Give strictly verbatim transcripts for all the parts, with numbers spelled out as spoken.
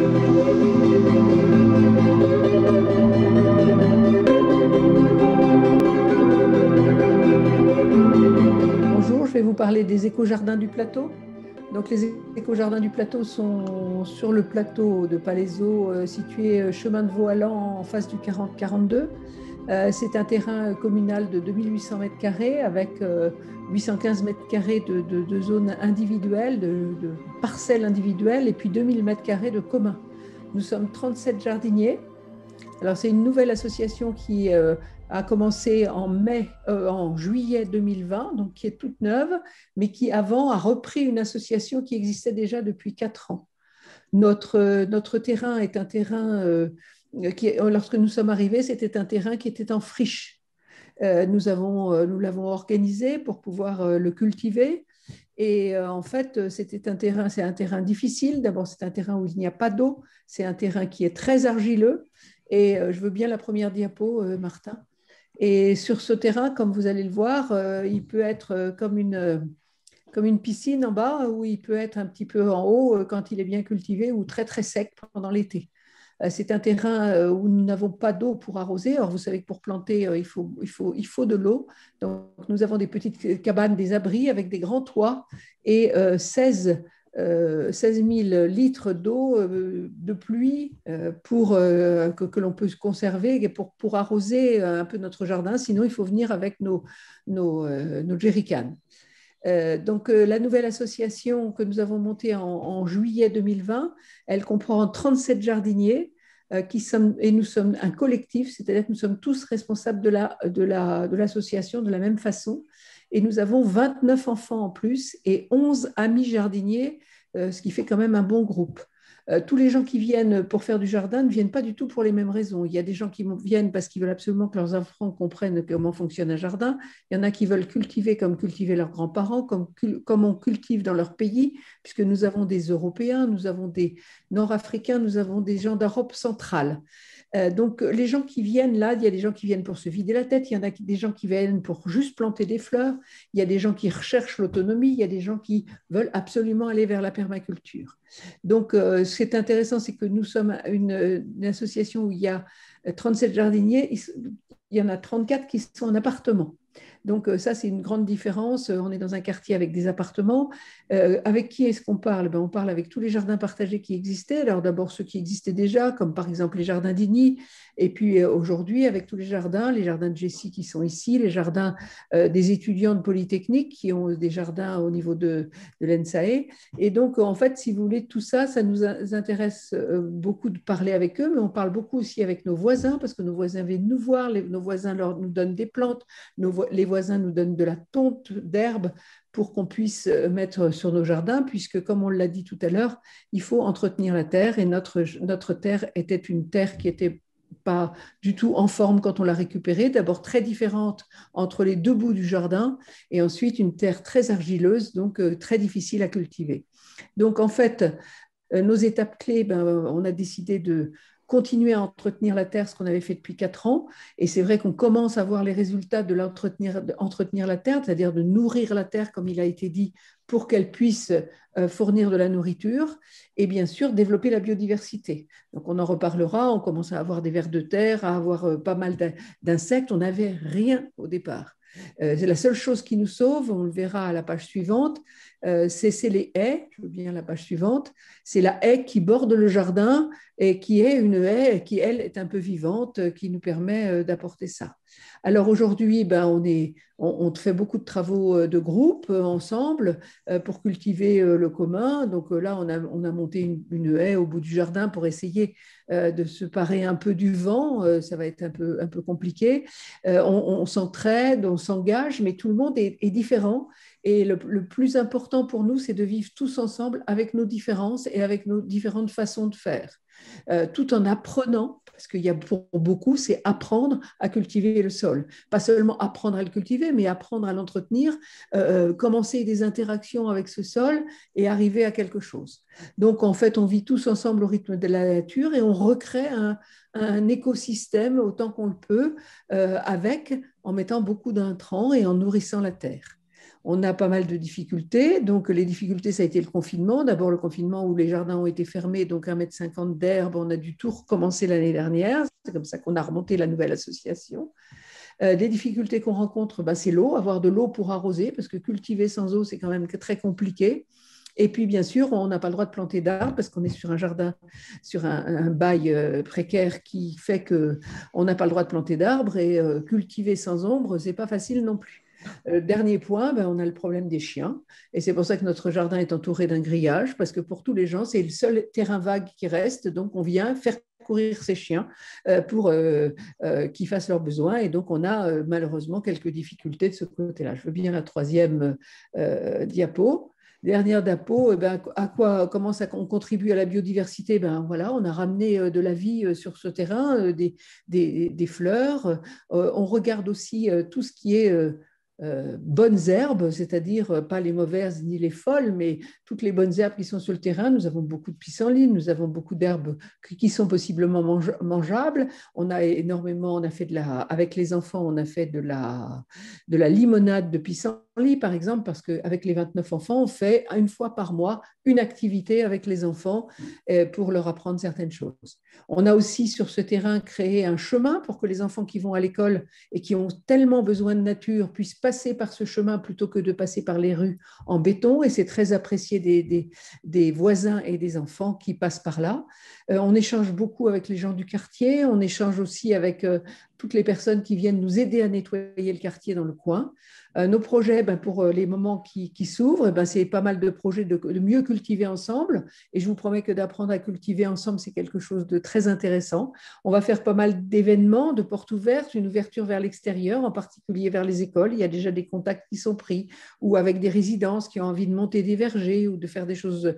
Bonjour, je vais vous parler des éco-jardins du plateau. Donc, les éco-jardins du plateau sont sur le plateau de Palaiseau, euh, situé euh, chemin de Vaux-Allan en face du quarante quarante-deux. Euh, c'est un terrain communal de deux mille huit cents mètres carrés avec euh, huit cent quinze mètres carrés de, de, de zones individuelles, de, de parcelles individuelles et puis deux mille mètres carrés de communs. Nous sommes trente-sept jardiniers. Alors, c'est une nouvelle association qui euh, a commencé en mai, euh, en juillet deux mille vingt, donc qui est toute neuve, mais qui avant a repris une association qui existait déjà depuis quatre ans. Notre, euh, notre terrain est un terrain euh, qui, lorsque nous sommes arrivés, c'était un terrain qui était en friche. Euh, nous avons, euh, nous l'avons organisé pour pouvoir euh, le cultiver. Et euh, en fait, c'était un terrain, c'est un terrain difficile. D'abord, c'est un terrain où il n'y a pas d'eau. C'est un terrain qui est très argileux. Et euh, je veux bien la première diapo, euh, Martin. Et sur ce terrain, comme vous allez le voir, euh, il peut être euh, comme une, euh, comme une piscine en bas, ou il peut être un petit peu en haut euh, quand il est bien cultivé, ou très très sec pendant l'été. Euh, c'est un terrain euh, où nous n'avons pas d'eau pour arroser. Or, vous savez que pour planter, euh, il faut, il faut, il faut de l'eau. Donc, nous avons des petites cabanes, des abris avec des grands toits et euh, seize, euh, seize mille litres d'eau euh, de pluie euh, pour, euh, que, que l'on peut conserver pour, pour arroser un peu notre jardin. Sinon, il faut venir avec nos, nos, euh, nos jerrycans. Euh, donc, euh, la nouvelle association que nous avons montée en, en juillet deux mille vingt, elle comprend trente-sept jardiniers euh, qui sommes, et nous sommes un collectif, c'est-à-dire que nous sommes tous responsables de la, de la, de l'association de la même façon. Et nous avons vingt-neuf enfants en plus et onze amis jardiniers, euh, ce qui fait quand même un bon groupe. Euh, tous les gens qui viennent pour faire du jardin ne viennent pas du tout pour les mêmes raisons. Il y a des gens qui viennent parce qu'ils veulent absolument que leurs enfants comprennent comment fonctionne un jardin. Il y en a qui veulent cultiver comme cultivaient leurs grands-parents, comme, comme on cultive dans leur pays, puisque nous avons des Européens, nous avons des Nord-Africains, nous avons des gens d'Europe centrale. Euh, donc, les gens qui viennent là, il y a des gens qui viennent pour se vider la tête, il y en a des gens qui viennent pour juste planter des fleurs, il y a des gens qui recherchent l'autonomie, il y a des gens qui veulent absolument aller vers la permaculture. Donc, euh, ce qui est intéressant, c'est que nous sommes une, une association où il y a trente-sept jardiniers, il y en a trente-quatre qui sont en appartement. Donc ça, c'est une grande différence. On est dans un quartier avec des appartements. Euh, avec qui est-ce qu'on parle? Ben, on parle avec tous les jardins partagés qui existaient. Alors d'abord ceux qui existaient déjà, comme par exemple les jardins d'Igny. Et puis euh, aujourd'hui, avec tous les jardins, les jardins de Jessie qui sont ici, les jardins euh, des étudiants de Polytechnique qui ont des jardins au niveau de, de l'E N S A E. Et donc, en fait, si vous voulez, tout ça, ça nous intéresse euh, beaucoup de parler avec eux, mais on parle beaucoup aussi avec nos voisins, parce que nos voisins viennent nous voir, les, nos voisins leur, nous donnent des plantes, nos, les voisins nous donnent de la tonte d'herbe pour qu'on puisse mettre sur nos jardins, puisque, comme on l'a dit tout à l'heure, il faut entretenir la terre, et notre, notre terre était une terre qui était pas du tout en forme quand on l'a récupérée, d'abord très différente entre les deux bouts du jardin, et ensuite une terre très argileuse, donc euh, très difficile à cultiver. Donc en fait, euh, nos étapes clés, ben, on a décidé de continuer à entretenir la terre, ce qu'on avait fait depuis quatre ans. Et c'est vrai qu'on commence à voir les résultats de l'entretenir, d'entretenir la terre, c'est-à-dire de nourrir la terre, comme il a été dit, pour qu'elle puisse euh, fournir de la nourriture et bien sûr développer la biodiversité. Donc on en reparlera, on commence à avoir des vers de terre, à avoir euh, pas mal d'insectes. On n'avait rien au départ. Euh, c'est la seule chose qui nous sauve, on le verra à la page suivante, euh, c'est les haies, je veux bien la page suivante, c'est la haie qui borde le jardin et qui est une haie qui, elle, est un peu vivante, qui nous permet d'apporter ça. Alors aujourd'hui, ben, on, est, on, on fait beaucoup de travaux de groupe ensemble pour cultiver le commun. Donc là, on a, on a monté une, une haie au bout du jardin pour essayer de se parer un peu du vent. Ça va être un peu, un peu compliqué. On, on s'entraide, on s'engage, mais tout le monde est, est différent. Et le, le plus important pour nous, c'est de vivre tous ensemble avec nos différences et avec nos différentes façons de faire, euh, tout en apprenant, parce qu'il y a pour beaucoup, c'est apprendre à cultiver le sol. Pas seulement apprendre à le cultiver, mais apprendre à l'entretenir, euh, commencer des interactions avec ce sol et arriver à quelque chose. Donc, en fait, on vit tous ensemble au rythme de la nature et on recrée un, un écosystème autant qu'on le peut, euh, avec, en mettant beaucoup d'intrants et en nourrissant la terre. on a pas mal de difficultés. Donc, les difficultés, ça a été le confinement. D'abord, le confinement où les jardins ont été fermés, donc un mètre cinquante d'herbe. On a dû tout recommencer l'année dernière. C'est comme ça qu'on a remonté la nouvelle association. Euh, les difficultés qu'on rencontre, bah, c'est l'eau, avoir de l'eau pour arroser, parce que cultiver sans eau, c'est quand même très compliqué. Et puis, bien sûr, on n'a pas le droit de planter d'arbres parce qu'on est sur un jardin, sur un, un bail euh, précaire qui fait qu'on n'a pas le droit de planter d'arbres et euh, cultiver sans ombre, ce n'est pas facile non plus. Euh, dernier point, ben, on a le problème des chiens. Et c'est pour ça que notre jardin est entouré d'un grillage, parce que pour tous les gens, c'est le seul terrain vague qui reste. Donc, on vient faire courir ces chiens euh, pour euh, euh, qu'ils fassent leurs besoins. Et donc, on a euh, malheureusement quelques difficultés de ce côté-là. Je veux bien la troisième euh, diapo. Dernière diapo, eh ben, à quoi, comment ça on contribue à la biodiversité? Ben, voilà, on a ramené de la vie sur ce terrain, des, des, des fleurs. On regarde aussi tout ce qui est Euh, bonnes herbes, c'est-à-dire pas les mauvaises ni les folles, mais toutes les bonnes herbes qui sont sur le terrain. Nous avons beaucoup de pissenlits, nous avons beaucoup d'herbes qui sont possiblement mange mangeables. On a énormément, on a fait de la, avec les enfants, on a fait de la, de la limonade de pissenlit, par exemple, parce qu'avec les vingt-neuf enfants, on fait une fois par mois une activité avec les enfants pour leur apprendre certaines choses. On a aussi sur ce terrain créé un chemin pour que les enfants qui vont à l'école et qui ont tellement besoin de nature puissent passer par ce chemin plutôt que de passer par les rues en béton, et c'est très apprécié des, des, des voisins et des enfants qui passent par là. Euh, on échange beaucoup avec les gens du quartier, on échange aussi avec euh, toutes les personnes qui viennent nous aider à nettoyer le quartier dans le coin. Euh, nos projets, ben, pour les moments qui, qui s'ouvrent, ben, c'est pas mal de projets de, de mieux cultiver ensemble, et je vous promets que d'apprendre à cultiver ensemble, c'est quelque chose de très intéressant. On va faire pas mal d'événements, de portes ouvertes, une ouverture vers l'extérieur, en particulier vers les écoles. Il y a déjà des contacts qui sont pris, ou avec des résidences qui ont envie de monter des vergers ou de faire des choses,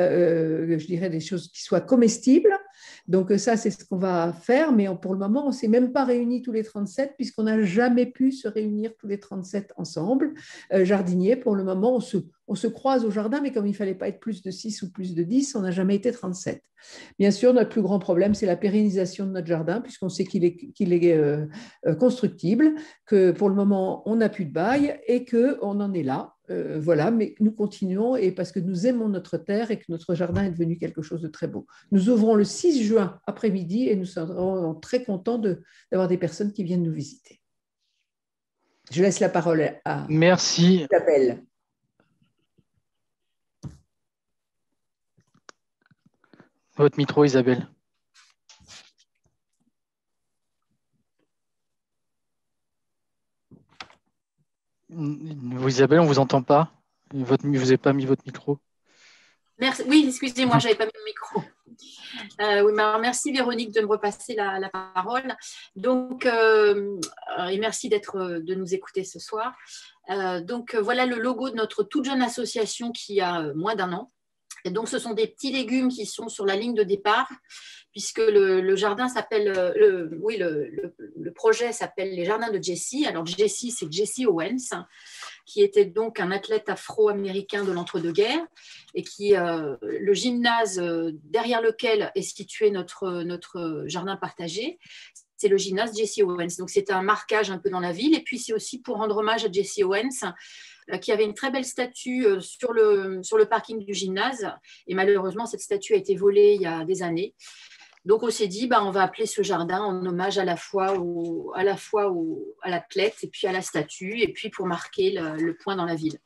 euh, je dirais, des choses qui soient comestibles. Donc ça, c'est ce qu'on va faire, mais pour le moment, on ne s'est même pas réunis tous les trente-sept, puisqu'on n'a jamais pu se réunir tous les trente-sept ensemble. Euh, jardiniers, pour le moment, on se, on se croise au jardin, mais comme il ne fallait pas être plus de six ou plus de dix, on n'a jamais été trente-sept. Bien sûr, notre plus grand problème, c'est la pérennisation de notre jardin, puisqu'on sait qu'il est, qu'il est euh, constructible, que pour le moment, on n'a plus de bail et qu'on en est là. Euh, voilà, mais nous continuons, et parce que nous aimons notre terre et que notre jardin est devenu quelque chose de très beau. Nous ouvrons le six juin après-midi et nous serons très contents de, d'avoir des personnes qui viennent nous visiter. Je laisse la parole à Merci. Isabelle. Votre micro, Isabelle. Isabelle, on ne vous entend pas. Votre, vous n'avez pas mis votre micro. Merci. Oui, excusez-moi, je n'avais pas mis le micro. Euh, oui, alors merci Véronique de me repasser la, la parole. Donc, euh, et merci d'être, de nous écouter ce soir. Euh, donc, voilà le logo de notre toute jeune association qui a moins d'un an. Et donc, ce sont des petits légumes qui sont sur la ligne de départ, puisque le, le jardin s'appelle, le, oui, le, le, le projet s'appelle les Jardins de Jesse. Alors, Jesse, c'est Jesse Owens, qui était donc un athlète afro-américain de l'entre-deux-guerres, et qui, euh, le gymnase derrière lequel est situé notre, notre jardin partagé, c'est le gymnase Jesse Owens. Donc, c'est un marquage un peu dans la ville, et puis c'est aussi pour rendre hommage à Jesse Owens, qui avait une très belle statue sur le, sur le parking du gymnase. Et malheureusement, cette statue a été volée il y a des années. Donc, on s'est dit, bah, on va appeler ce jardin en hommage à la fois, au, à, la fois au, à l'athlète et puis à la statue, et puis pour marquer le, le point dans la ville.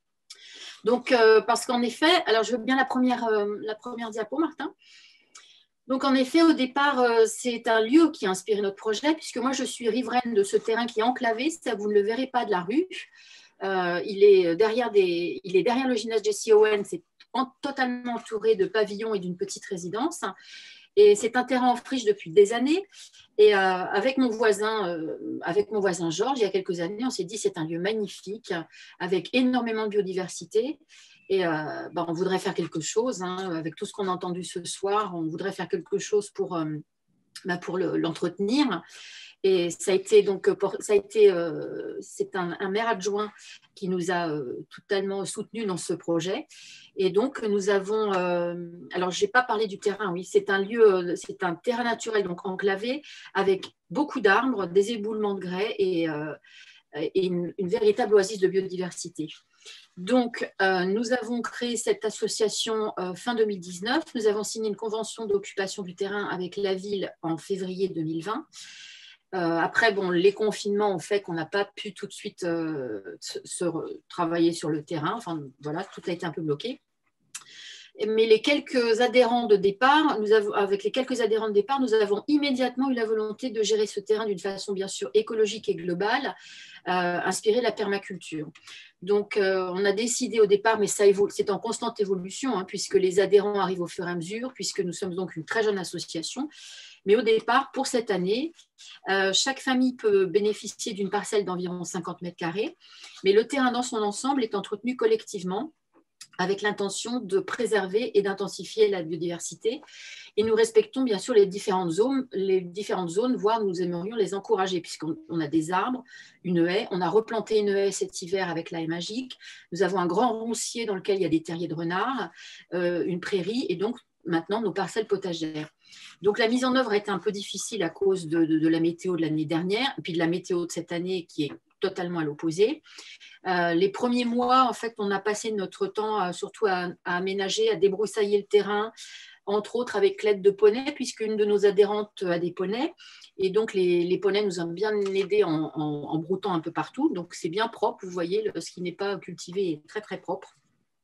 Donc, euh, parce qu'en effet, alors je veux bien la première, euh, la première diapo, Martin. Donc, en effet, au départ, euh, c'est un lieu qui a inspiré notre projet, puisque moi, je suis riveraine de ce terrain qui est enclavé, ça, vous ne le verrez pas de la rue. Euh, il, est derrière des, il est derrière le gymnase Jesse Owens, c'est en, totalement entouré de pavillons et d'une petite résidence. Et c'est un terrain en friche depuis des années. Et euh, avec mon voisin, euh, avec mon voisin Georges, il y a quelques années, on s'est dit c'est un lieu magnifique, avec énormément de biodiversité. Et euh, ben, on voudrait faire quelque chose, hein, avec tout ce qu'on a entendu ce soir, on voudrait faire quelque chose pour, euh, ben, pour le, l'entretenir. Et ça a été donc, ça a été, euh, c'est un, un maire adjoint qui nous a euh, totalement soutenus dans ce projet. Et donc, nous avons, euh, alors je n'ai pas parlé du terrain, oui, c'est un lieu, c'est un terrain naturel, donc enclavé, avec beaucoup d'arbres, des éboulements de grès et, euh, et une, une véritable oasis de biodiversité. Donc, euh, nous avons créé cette association euh, fin deux mille dix-neuf. Nous avons signé une convention d'occupation du terrain avec la ville en février deux mille vingt. Euh, après, bon, les confinements ont fait qu'on n'a pas pu tout de suite euh, se, se travailler sur le terrain. Enfin, voilà, tout a été un peu bloqué. Mais les quelques adhérents de départ, nous avons, avec les quelques adhérents de départ, nous avons immédiatement eu la volonté de gérer ce terrain d'une façon bien sûr écologique et globale, euh, inspirée de la permaculture. Donc, euh, on a décidé au départ, mais ça évolue, c'est en constante évolution, hein, puisque les adhérents arrivent au fur et à mesure, puisque nous sommes donc une très jeune association. Mais au départ, pour cette année, euh, chaque famille peut bénéficier d'une parcelle d'environ cinquante mètres carrés, mais le terrain dans son ensemble est entretenu collectivement, avec l'intention de préserver et d'intensifier la biodiversité. Et nous respectons bien sûr les différentes zones, les différentes zones, voire nous aimerions les encourager, puisqu'on a des arbres, une haie, on a replanté une haie cet hiver avec la haie magique, nous avons un grand roncier dans lequel il y a des terriers de renards, euh, une prairie, et donc maintenant nos parcelles potagères. Donc la mise en œuvre a été un peu difficile à cause de, de, de la météo de l'année dernière, et puis de la météo de cette année qui est totalement à l'opposé. Euh, les premiers mois, en fait, on a passé notre temps à, surtout à, à aménager, à débroussailler le terrain, entre autres avec l'aide de poneys, puisqu'une de nos adhérentes a des poneys. Et donc, les, les poneys nous ont bien aidés en, en, en broutant un peu partout. Donc, c'est bien propre. Vous voyez, le, ce qui n'est pas cultivé est très, très propre.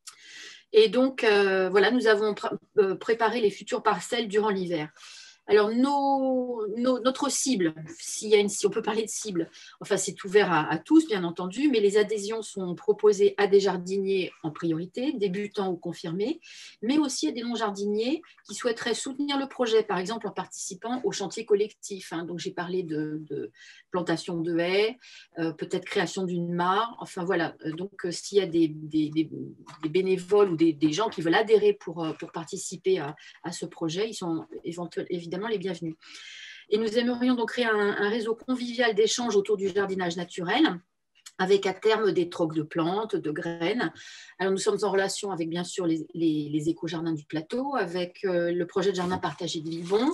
Et donc, euh, voilà, nous avons pr euh, préparé les futures parcelles durant l'hiver. Alors, nos, nos, notre cible, s'il y a une, si on peut parler de cible, enfin, c'est ouvert à, à tous, bien entendu, mais les adhésions sont proposées à des jardiniers en priorité, débutants ou confirmés, mais aussi à des non-jardiniers qui souhaiteraient soutenir le projet, par exemple en participant au chantier collectif. Hein. Donc, j'ai parlé de, de plantation de haies, euh, peut-être création d'une mare, enfin voilà. Donc, euh, s'il y a des, des, des, des bénévoles ou des, des gens qui veulent adhérer pour, pour participer à, à ce projet, ils sont éventuellement, évidemment, les bienvenus. Et nous aimerions donc créer un, un réseau convivial d'échange autour du jardinage naturel, avec à terme des trocs de plantes, de graines. Alors nous sommes en relation avec bien sûr les, les, les éco-jardins du plateau, avec euh, le projet de jardin partagé de Vivon.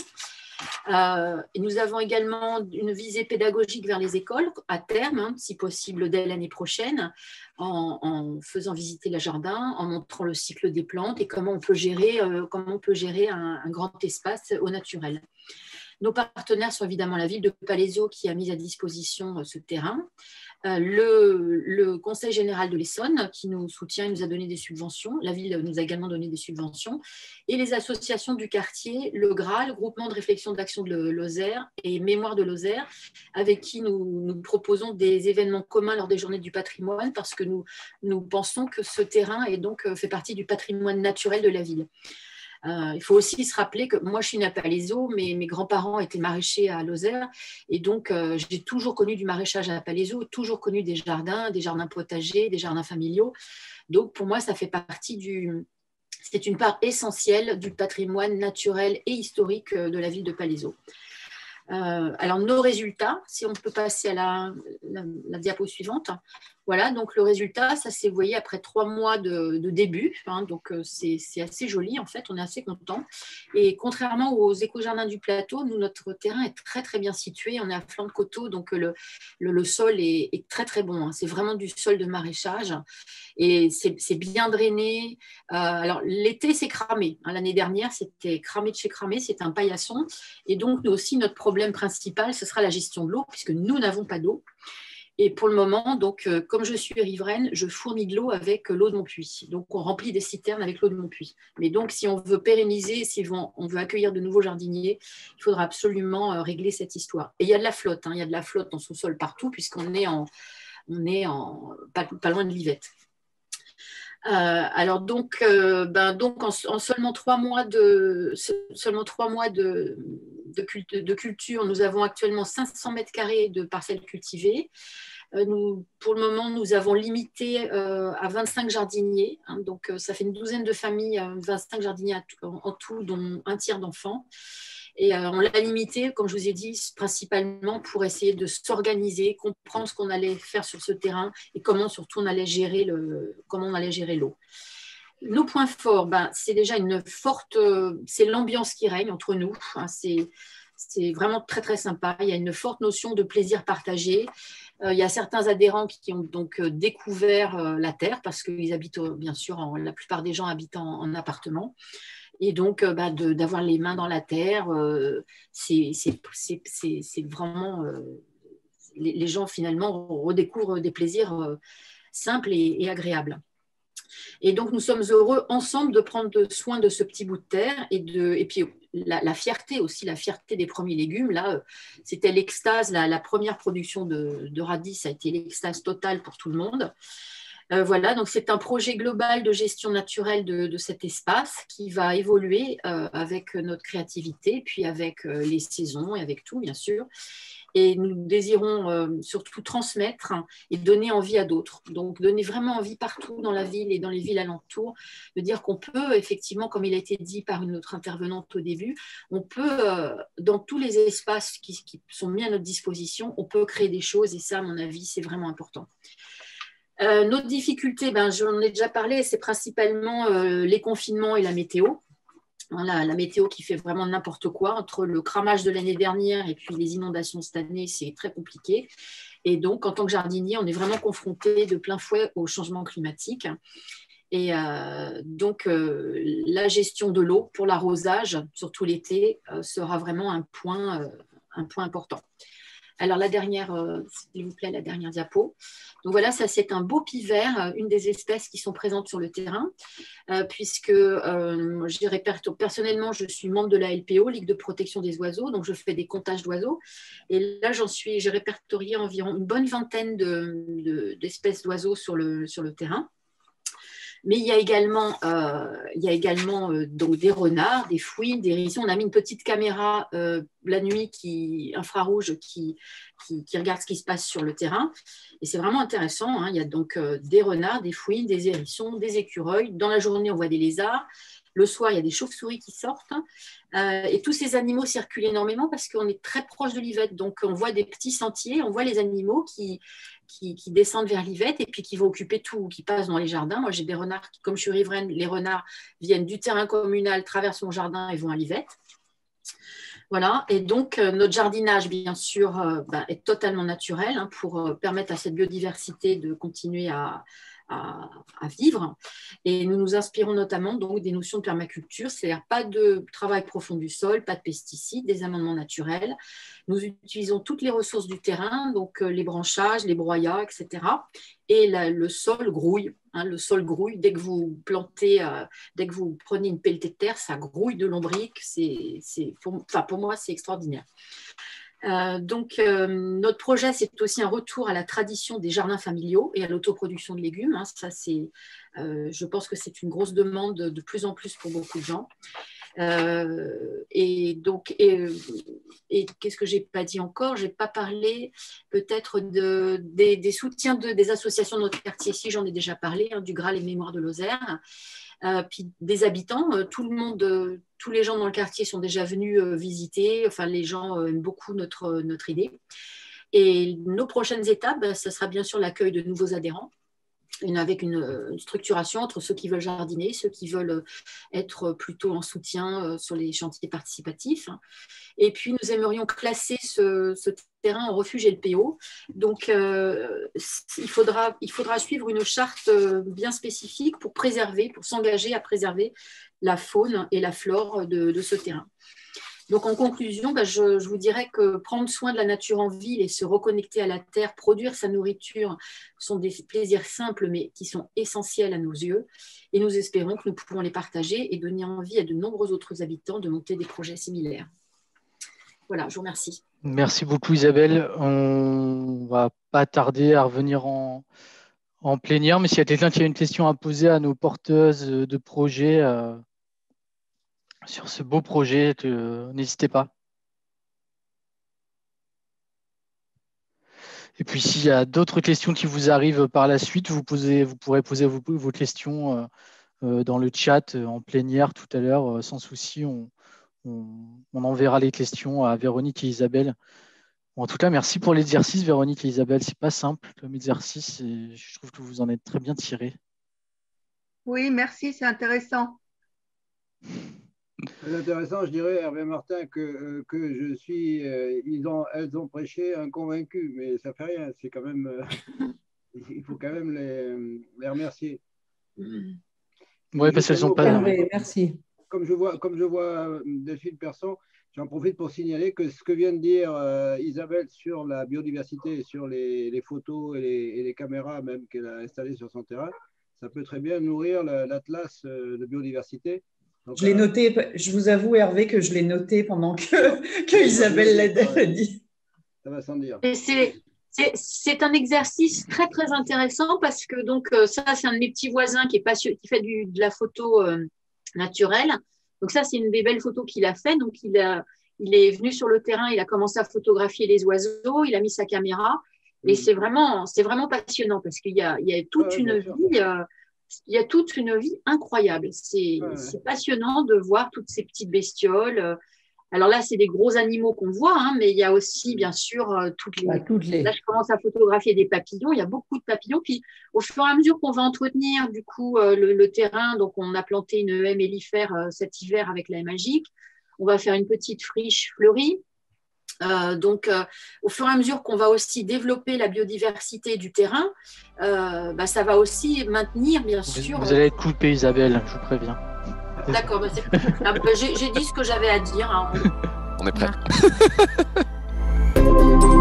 Euh, et nous avons également une visée pédagogique vers les écoles à terme, hein, si possible dès l'année prochaine, en, en faisant visiter le jardin, en montrant le cycle des plantes et comment on peut gérer, euh, comment on peut gérer un, un grand espace au naturel. Nos partenaires sont évidemment la ville de Palaiseau qui a mis à disposition ce terrain, le, le Conseil général de l'Essonne qui nous soutient et nous a donné des subventions, la ville nous a également donné des subventions, et les associations du quartier, le Graal, Groupement de réflexion d'action de Lozère et Mémoire de Lozère, avec qui nous, nous proposons des événements communs lors des journées du patrimoine parce que nous, nous pensons que ce terrain est donc, fait partie du patrimoine naturel de la ville. Euh, il faut aussi se rappeler que moi, je suis née à Palaiseau, mais mes grands-parents étaient maraîchers à Lozère. Et donc, euh, j'ai toujours connu du maraîchage à Palaiseau, toujours connu des jardins, des jardins potagers, des jardins familiaux. Donc, pour moi, ça fait partie du... C'est une part essentielle du patrimoine naturel et historique de la ville de Palaiseau. Euh, alors, nos résultats, si on peut passer à la, la, la diapo suivante. Voilà, donc le résultat, ça s'est, vous voyez, après trois mois de, de début, hein, donc euh, c'est assez joli en fait, on est assez content. Et contrairement aux éco-jardins du plateau, nous, notre terrain est très très bien situé, on est à flanc de coteau, donc le, le, le sol est, est très très bon, hein. C'est vraiment du sol de maraîchage et c'est bien drainé. Euh, alors l'été, c'est cramé, hein. L'année dernière, c'était cramé de chez cramé, c'est un paillasson. Et donc, nous aussi, notre problème principal, ce sera la gestion de l'eau, puisque nous n'avons pas d'eau. Et pour le moment, donc, euh, comme je suis riveraine, je fournis de l'eau avec euh, l'eau de mon puits. Donc, on remplit des citernes avec l'eau de mon puits. Mais donc, si on veut pérenniser, si on, on veut accueillir de nouveaux jardiniers, il faudra absolument euh, régler cette histoire. Et il y a de la flotte, hein, il y a de la flotte en sous-sol partout, puisqu'on est, en, on est en, pas, pas loin de l'Yvette. Euh, alors donc, euh, ben donc en, en seulement trois mois de seulement trois mois de, de, culte, de culture, nous avons actuellement cinq cents mètres carrés de parcelles cultivées. Euh, nous, pour le moment, nous avons limité euh, à vingt-cinq jardiniers, hein, donc euh, ça fait une douzaine de familles, euh, vingt-cinq jardiniers en, en tout, dont un tiers d'enfants. Et euh, on l'a limité, comme je vous ai dit, principalement pour essayer de s'organiser, comprendre ce qu'on allait faire sur ce terrain et comment surtout on allait gérer le, comment on allait gérer l'eau. Nos points forts, ben, c'est déjà une forte, c'est l'ambiance qui règne entre nous. Hein, c'est C'est vraiment très, très sympa. Il y a une forte notion de plaisir partagé. Euh, il y a certains adhérents qui ont donc euh, découvert euh, la Terre parce qu'ils habitent, euh, bien sûr, en, la plupart des gens habitent en, en appartement. Et donc, euh, bah, de, d'avoir les mains dans la Terre, euh, c'est, c'est, c'est, c'est, c'est vraiment… Euh, les, les gens, finalement, redécouvrent des plaisirs euh, simples et, et agréables. Et donc, nous sommes heureux ensemble de prendre soin de ce petit bout de terre et, de, et puis la, la fierté aussi, la fierté des premiers légumes. Là, c'était l'extase, la, la première production de, de radis, ça a été l'extase totale pour tout le monde. Euh, voilà, donc c'est un projet global de gestion naturelle de, de cet espace qui va évoluer euh, avec notre créativité, puis avec euh, les saisons et avec tout, bien sûr. Et nous désirons euh, surtout transmettre et donner envie à d'autres. Donc, donner vraiment envie partout dans la ville et dans les villes alentours, de dire qu'on peut, effectivement, comme il a été dit par une autre intervenante au début, on peut, euh, dans tous les espaces qui, qui sont mis à notre disposition, on peut créer des choses. Et ça, à mon avis, c'est vraiment important. Euh, notre difficulté, ben, j'en ai déjà parlé, c'est principalement euh, les confinements et la météo. La, la météo qui fait vraiment n'importe quoi. Entre le cramage de l'année dernière et puis les inondations cette année, c'est très compliqué. Et donc, en tant que jardinier, on est vraiment confronté de plein fouet au changement climatique. Et euh, donc, euh, la gestion de l'eau pour l'arrosage, surtout l'été, euh, sera vraiment un point, euh, un point important. Alors, la dernière, euh, s'il vous plaît, la dernière diapo. Donc voilà, ça c'est un beau pivert, une des espèces qui sont présentes sur le terrain, euh, puisque euh, je dirais personnellement, je suis membre de la L P O, Ligue de protection des oiseaux, donc je fais des comptages d'oiseaux. Et là, j'en suis, j'ai répertorié environ une bonne vingtaine de, de, d'espèces d'oiseaux sur le, sur le terrain. Mais il y a également, euh, il y a également euh, donc des renards, des fouines, des hérissons. On a mis une petite caméra euh, la nuit qui, infrarouge qui, qui, qui regarde ce qui se passe sur le terrain. Et c'est vraiment intéressant. Hein. Il y a donc euh, des renards, des fouines, des hérissons, des écureuils. Dans la journée, on voit des lézards. Le soir, il y a des chauves-souris qui sortent. Euh, et tous ces animaux circulent énormément parce qu'on est très proche de l'Yvette. Donc, on voit des petits sentiers, on voit les animaux qui, qui, qui descendent vers l'Yvette et puis qui vont occuper tout, qui passent dans les jardins. Moi, j'ai des renards, qui, comme je suis riveraine, les renards viennent du terrain communal, traversent mon jardin et vont à l'Yvette. Voilà, et donc euh, notre jardinage, bien sûr, euh, bah, est totalement naturel hein, pour euh, permettre à cette biodiversité de continuer à, à, à vivre. Et nous nous inspirons notamment donc, des notions de permaculture, c'est-à-dire pas de travail profond du sol, pas de pesticides, des amendements naturels. Nous utilisons toutes les ressources du terrain, donc euh, les branchages, les broyats, et cetera. Et la, le sol grouille. Hein, le sol grouille. Dès que vous plantez, euh, dès que vous prenez une pelletée de terre, ça grouille de lombric. C'est, c'est, pour, enfin, pour moi, c'est extraordinaire. Euh, donc, euh, notre projet, c'est aussi un retour à la tradition des jardins familiaux et à l'autoproduction de légumes. Hein. Ça, c'est, euh, je pense que c'est une grosse demande de plus en plus pour beaucoup de gens. Euh, et donc, et, et qu'est-ce que j'ai pas dit encore? J'ai pas parlé peut-être de, des, des soutiens de, des associations de notre quartier. Si j'en ai déjà parlé, hein, du Graal et Mémoire de Lozère. Euh, puis des habitants, euh, tout le monde, euh, tous les gens dans le quartier sont déjà venus euh, visiter. Enfin, les gens euh, aiment beaucoup notre, notre idée. Et nos prochaines étapes, ben, ça sera bien sûr l'accueil de nouveaux adhérents. Une, avec une, une structuration entre ceux qui veulent jardiner, ceux qui veulent être plutôt en soutien sur les chantiers participatifs. Et puis, nous aimerions classer ce, ce terrain en refuge L P O. Donc, euh, il, faudra, il faudra suivre une charte bien spécifique pour préserver, pour s'engager à préserver la faune et la flore de, de ce terrain. Donc, en conclusion, ben, je, je vous dirais que prendre soin de la nature en ville et se reconnecter à la terre, produire sa nourriture, sont des plaisirs simples, mais qui sont essentiels à nos yeux. Et nous espérons que nous pourrons les partager et donner envie à de nombreux autres habitants de monter des projets similaires. Voilà, je vous remercie. Merci beaucoup, Isabelle. On ne va pas tarder à revenir en, en plénière, mais s'il y a quelqu'un qui a une question à poser à nos porteuses de projets, euh, sur ce beau projet, euh, n'hésitez pas. Et puis, s'il y a d'autres questions qui vous arrivent par la suite, vous, posez, vous pourrez poser vos, vos questions euh, euh, dans le chat euh, en plénière tout à l'heure, euh, sans souci. On, on, on enverra les questions à Véronique et Isabelle. Bon, en tout cas, merci pour l'exercice, Véronique et Isabelle. C'est pas simple comme exercice et je trouve que vous en êtes très bien tirés. Oui, merci, c'est intéressant. C'est intéressant, je dirais, Hervé Martin, que, euh, que je suis. Euh, ils ont, elles ont prêché un convaincu, mais ça fait rien. C'est quand même. Euh, il faut quand même les, les remercier. Oui, parce qu'elles sont pas. Hervé, merci. Comme je vois, comme je vois Delphine Person, j'en profite pour signaler que ce que vient de dire euh, Isabelle sur la biodiversité, sur les, les photos et les, et les caméras même qu'elle a installées sur son terrain, ça peut très bien nourrir l'atlas de biodiversité. Donc, je l'ai euh, noté, je vous avoue Hervé que je l'ai noté pendant que, que Isabelle l'a dit. Ça va sans dire. C'est un exercice très très intéressant parce que donc ça c'est un de mes petits voisins qui est passionné, qui fait du, de la photo euh, naturelle. Donc ça c'est une des belles photos qu'il a fait. Donc il a, il est venu sur le terrain, il a commencé à photographier les oiseaux, il a mis sa caméra et mmh. c'est vraiment c'est vraiment passionnant parce qu'il y a il y a toute ouais, une vie euh, il y a toute une vie incroyable. C'est ouais, ouais. passionnant de voir toutes ces petites bestioles. Alors là, c'est des gros animaux qu'on voit, hein, mais il y a aussi, bien sûr, euh, toutes les... Bah, toutes les... Là, je commence à photographier des papillons. Il y a beaucoup de papillons. Puis, au fur et à mesure qu'on va entretenir, du coup, euh, le, le terrain, donc on a planté une haie mellifère euh, cet hiver avec la haie magique. On va faire une petite friche fleurie. Euh, donc, euh, au fur et à mesure qu'on va aussi développer la biodiversité du terrain, euh, bah, ça va aussi maintenir, bien vous, sûr... Vous allez être coupé, Isabelle, je vous préviens. D'accord, bah ah, bah, j'ai dit ce que j'avais à dire. Hein. On est prêt.